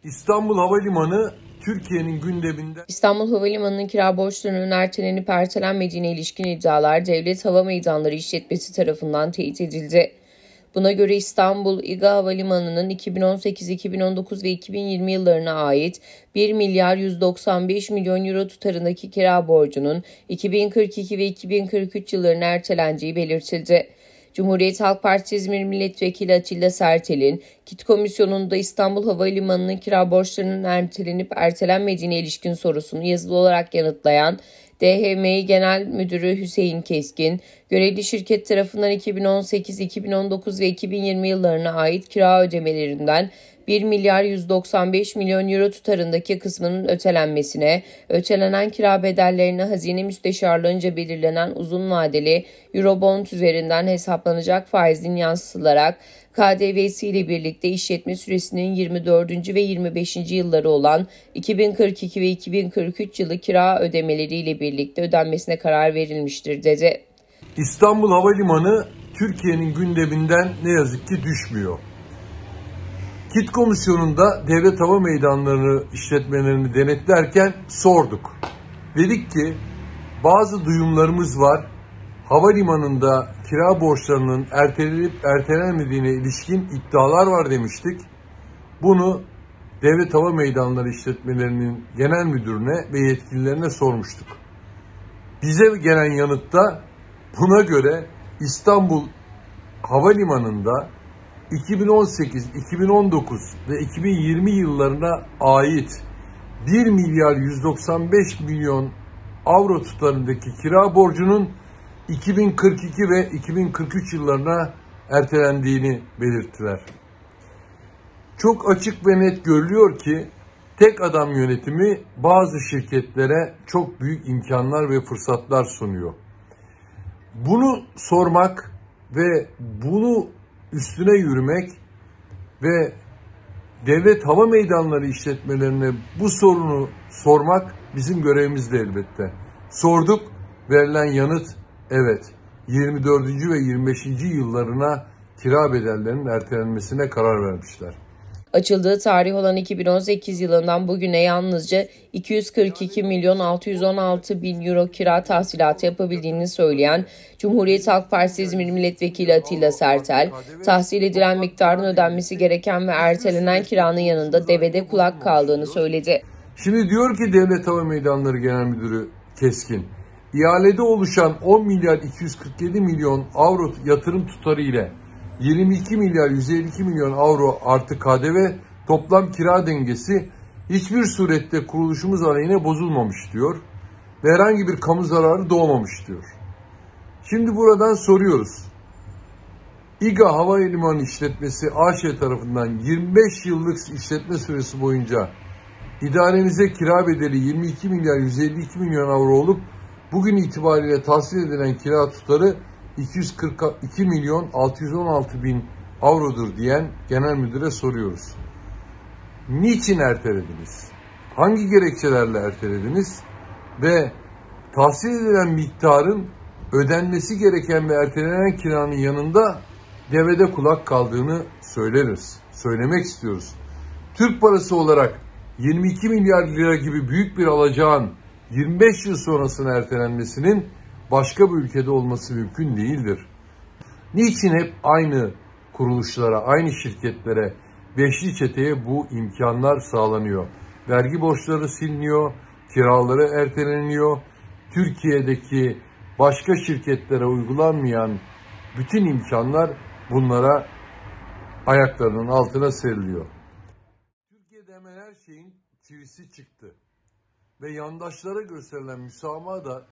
İstanbul Havalimanı Türkiye'nin gündeminde. İstanbul Havalimanı'nın kira borçlarının ertelenip ertelenmediğine ilişkin iddialar Devlet Hava Meydanları İşletmesi tarafından teyit edildi. Buna göre İstanbul İGA Havalimanı'nın 2018, 2019 ve 2020 yıllarına ait 1 milyar 195 milyon euro tutarındaki kira borcunun 2042 ve 2043 yıllarına erteleneceği belirtildi. Cumhuriyet Halk Partisi İzmir Milletvekili Atilla Sertel'in KİT Komisyonu'nda İstanbul Havalimanı'nın kira borçlarının ertelenip ertelenmediğine ilişkin sorusunu yazılı olarak yanıtlayan DHMİ Genel Müdürü Hüseyin Keskin, görevli şirket tarafından 2018, 2019 ve 2020 yıllarına ait kira ödemelerinden 1 milyar 195 milyon euro tutarındaki kısmının ötelenmesine, ötelenen kira bedellerine Hazine Müsteşarlığınca belirlenen uzun vadeli Eurobond üzerinden hesaplanacak faizin yansıtılarak KDV'si ile birlikte işletme süresinin 24. ve 25. yılları olan 2042 ve 2043 yılı kira ödemeleriyle birlikte ödenmesine karar verilmiştir dedi. İstanbul Havalimanı Türkiye'nin gündeminden ne yazık ki düşmüyor. KİT Komisyonu'nda devlet hava meydanları işletmelerini denetlerken sorduk. Dedik ki bazı duyumlarımız var. Havalimanında kira borçlarının ertelenip ertelenmediğine ilişkin iddialar var demiştik. Bunu Devlet Hava Meydanları işletmelerinin genel müdürüne ve yetkililerine sormuştuk. Bize gelen yanıtta buna göre İstanbul Havalimanı'nda 2018, 2019 ve 2020 yıllarına ait 1 milyar 195 milyon avro tutarındaki kira borcunun 2042 ve 2043 yıllarına ertelendiğini belirttiler. Çok açık ve net görülüyor ki tek adam yönetimi bazı şirketlere çok büyük imkanlar ve fırsatlar sunuyor. Bunu sormak ve bunu üstüne yürümek ve devlet hava meydanları işletmelerine bu sorunu sormak bizim görevimizdi elbette. Sorduk, verilen yanıt evet, 24. ve 25. yıllarına kira bedellerinin ertelenmesine karar vermişler. Açıldığı tarih olan 2018 yılından bugüne yalnızca 242 milyon 616 bin euro kira tahsilatı yapabildiğini söyleyen Cumhuriyet Halk Partisi İzmir Milletvekili Atilla Sertel, tahsil edilen miktarın ödenmesi gereken ve ertelenen kiranın yanında devede kulak kaldığını söyledi. Şimdi diyor ki Devlet Hava Meydanları Genel Müdürü Keskin, ihalede oluşan 10 milyar 247 milyon avro yatırım tutarı ile 22 milyar 152 milyon avro artı KDV toplam kira dengesi hiçbir surette kuruluşumuz aleyhine bozulmamış diyor ve herhangi bir kamu zararı doğmamış diyor. Şimdi buradan soruyoruz. İGA Havalimanı İşletmesi AŞ tarafından 25 yıllık işletme süresi boyunca idaremize kira bedeli 22 milyar 152 milyon avro olup bugün itibariyle tahsil edilen kira tutarı 242 milyon 616 bin avrodur diyen genel müdüre soruyoruz. Niçin ertelediniz? Hangi gerekçelerle ertelediniz? Ve tahsil edilen miktarın ödenmesi gereken ve ertelenen kiranın yanında devede kulak kaldığını söyleriz. Söylemek istiyoruz. Türk parası olarak 22 milyar lira gibi büyük bir alacağın 25 yıl sonrasına ertelenmesinin başka bir ülkede olması mümkün değildir. Niçin hep aynı kuruluşlara, aynı şirketlere, beşli çeteye bu imkanlar sağlanıyor? Vergi borçları siliniyor, kiraları erteleniyor, Türkiye'deki başka şirketlere uygulanmayan bütün imkanlar bunlara ayaklarının altına seriliyor. Türkiye'de hemen her şeyin çivisi çıktı ve yandaşlara gösterilen müsamaha da